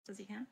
as you can.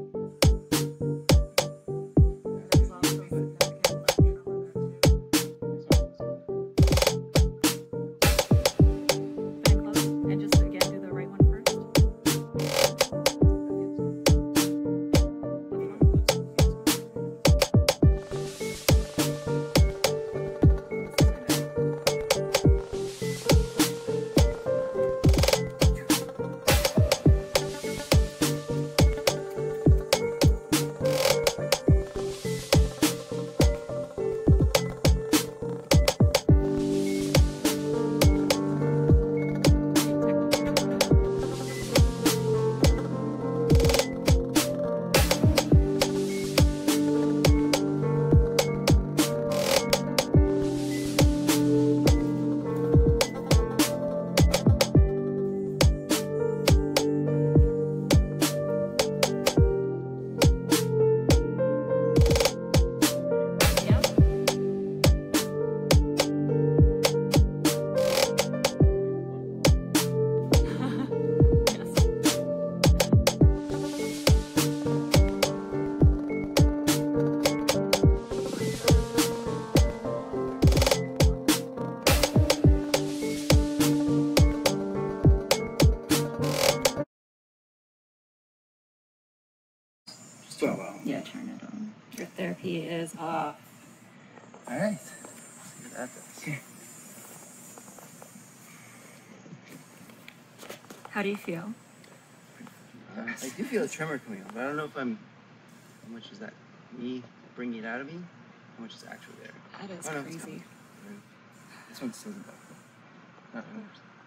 Yeah, turn it on. Your therapy is off. All right. See what that does. How do you feel? I do feel a tremor coming on, but I don't know if I'm. How much is that? Me bringing it out of me? How much is actually there? That is crazy. This one still isn't bad. Not really.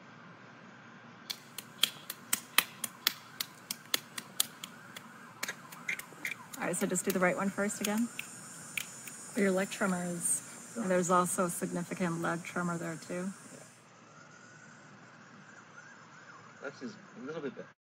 All right, so just do the right one first again. Your leg tremor is, and there's also significant leg tremor there too. Yeah. Left is a little bit better.